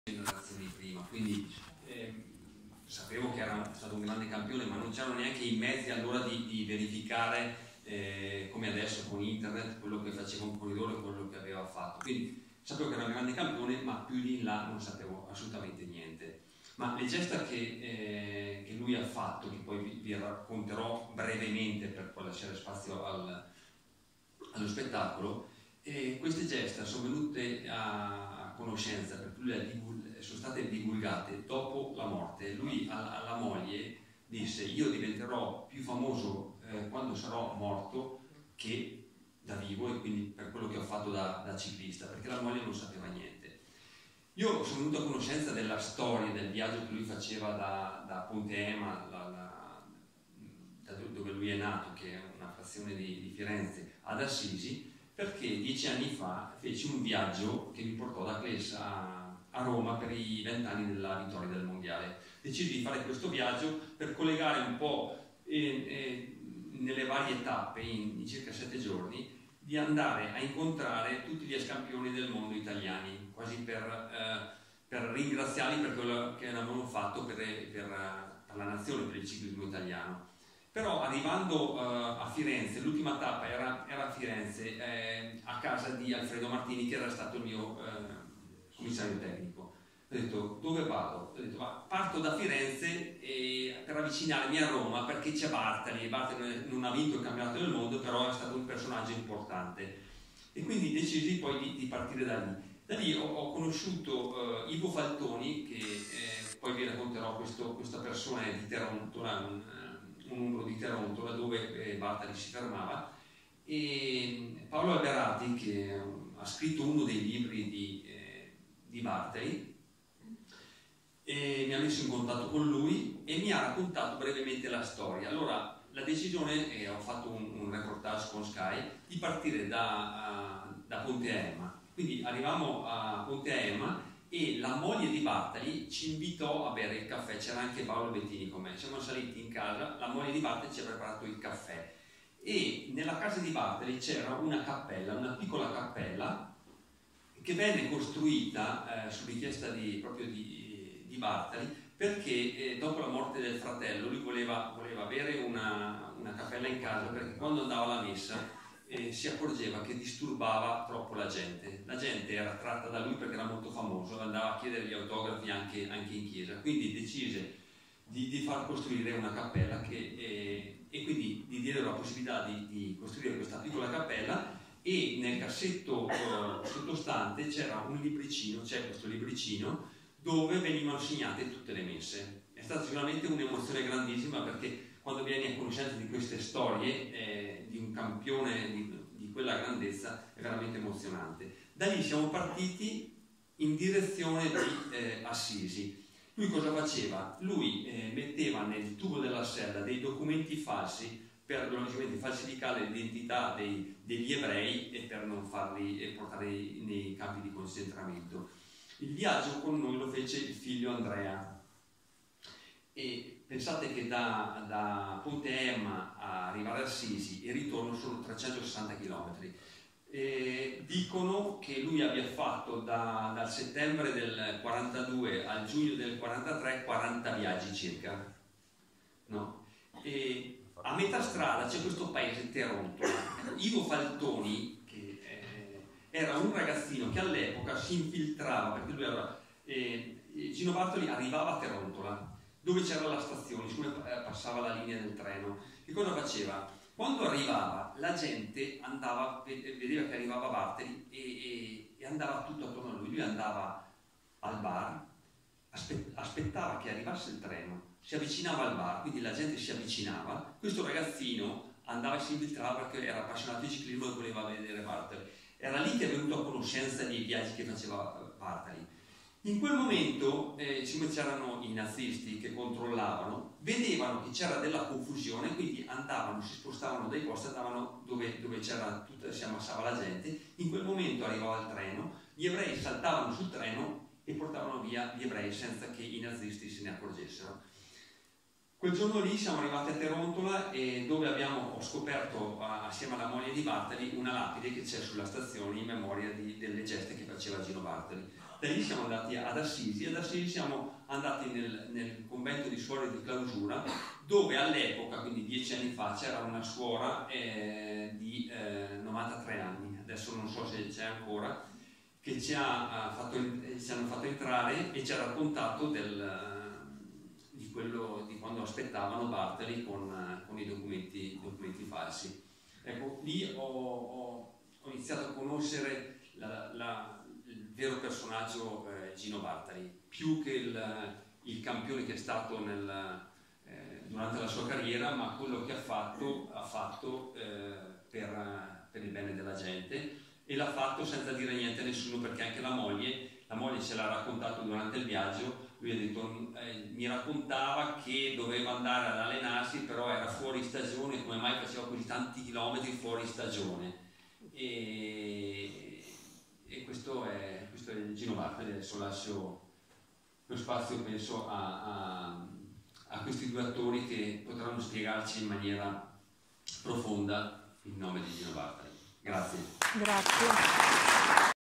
generazioni prima, quindi sapevo che era stato un grande campione, ma non c'erano neanche i mezzi allora di verificare come adesso con internet quello che faceva un corridore e quello che aveva fatto. Quindi sapevo che era un grande campione, ma più di in là non sapevo assolutamente niente. Ma le gesta che lui ha fatto, che poi vi racconterò brevemente per poi lasciare spazio allo spettacolo, queste gesta sono venute a conoscenza, perché lui sono state divulgate dopo la morte. Lui alla moglie disse: io diventerò più famoso quando sarò morto che da vivo, e quindi per quello che ho fatto da ciclista, perché la moglie non sapeva niente. Io sono venuto a conoscenza della storia del viaggio che lui faceva da Ponte Ema, da dove lui è nato, che è una frazione di Firenze, ad Assisi, perché 10 anni fa feci un viaggio che mi portò da Cles a Roma per i 20 anni della vittoria del mondiale. Decisi di fare questo viaggio per collegare un po' nelle varie tappe, in circa 7 giorni, di andare a incontrare tutti gli ex campioni del mondo italiani, quasi per ringraziarli per quello che avevano fatto per la nazione, per il ciclismo italiano. Però arrivando a Firenze, l'ultima tappa era a Firenze, a casa di Alfredo Martini, che era stato il mio commissario tecnico. Ho detto: dove vado? Ho detto: parto da Firenze per avvicinarmi a Roma, perché c'è Bartali, e Bartali non ha vinto il campionato del mondo, però è stato un personaggio importante. E quindi decisi poi di partire da lì. Da lì ho conosciuto Ivo Faltoni, che poi vi racconterò. Questa persona è di Terontola, un numero di Terontola, dove Bartali si fermava, e Paolo Alberati, che ha scritto uno dei libri di Bartali, e mi ha messo in contatto con lui e mi ha raccontato brevemente la storia. Allora la decisione, ho fatto un reportage con Sky, di partire da Ponte Ema. Quindi arrivammo a Ponte Ema e la moglie di Bartali ci invitò a bere il caffè. C'era anche Paolo Bettini con me. Siamo saliti in casa, la moglie di Bartali ci ha preparato il caffè, e nella casa di Bartali c'era una cappella, una piccola cappella, che venne costruita su richiesta proprio di Bartali, perché dopo la morte del fratello lui voleva avere una cappella in casa, perché quando andava alla messa si accorgeva che disturbava troppo la gente. La gente era attratta da lui perché era molto famoso, andava a chiedere gli autografi anche in chiesa. Quindi decise di far costruire una cappella e quindi di dire la possibilità di costruire questa piccola cappella. E nel cassetto sottostante c'era un libricino, c'è questo libricino, dove venivano segnate tutte le messe. È stata sicuramente un'emozione grandissima, perché quando vieni a conoscenza di queste storie di un campione di quella grandezza è veramente emozionante. Da lì siamo partiti in direzione di Assisi. Lui cosa faceva? Lui metteva nel tubo della sella dei documenti falsi per logicamente falsificare l'identità degli ebrei e per non farli portare nei campi di concentramento. Il viaggio con noi lo fece il figlio Andrea, e pensate che da Ponte Ema a arrivare a Assisi e ritorno sono 360 km. Dicono che lui abbia fatto dal settembre del 42 al giugno del 43 40 viaggi circa, no? E a metà strada c'è questo paese, Terontola. Ivo Faltoni, che era un ragazzino che all'epoca si infiltrava, perché lui era Gino Bartoli arrivava a Terontola, dove c'era la stazione, su cui passava la linea del treno. Che cosa faceva? Quando arrivava, la gente vedeva che arrivava Bartoli e andava tutto attorno a lui. Lui andava al bar, aspettava che arrivasse il treno, si avvicinava al bar, quindi la gente si avvicinava, questo ragazzino andava e si infiltrava perché era appassionato di ciclismo e voleva vedere Bartali. Era lì che è venuto a conoscenza dei viaggi che faceva Bartali. In quel momento, siccome c'erano i nazisti che controllavano, vedevano che c'era della confusione, quindi andavano, si spostavano dai posti, andavano dove c'era si ammassava la gente. In quel momento arrivava il treno, gli ebrei saltavano sul treno e portavano via gli ebrei senza che i nazisti se ne accorgessero. Quel giorno lì siamo arrivati a Terontola, e dove ho scoperto assieme alla moglie di Bartali una lapide che c'è sulla stazione in memoria delle geste che faceva Gino Bartali. Da lì siamo andati ad Assisi, e ad Assisi siamo andati nel convento di suore di clausura, dove all'epoca, quindi 10 anni fa, c'era una suora di 93 anni, adesso non so se c'è ancora, che ci hanno fatto entrare e ci ha raccontato di quando aspettavano Bartali con i documenti falsi. Ecco, lì ho iniziato a conoscere il vero personaggio Gino Bartali, più che il campione che è stato durante la sua carriera, ma quello che ha fatto per il bene della gente, e l'ha fatto senza dire niente a nessuno, perché anche la moglie ce l'ha raccontato durante il viaggio. Lui ha detto, mi raccontava che doveva andare ad allenarsi, però era fuori stagione, come mai faceva così tanti chilometri fuori stagione. E questo è Gino Bartali. Adesso lascio lo spazio, penso, a questi due attori che potranno spiegarci in maniera profonda il nome di Gino Bartali. Grazie. Grazie.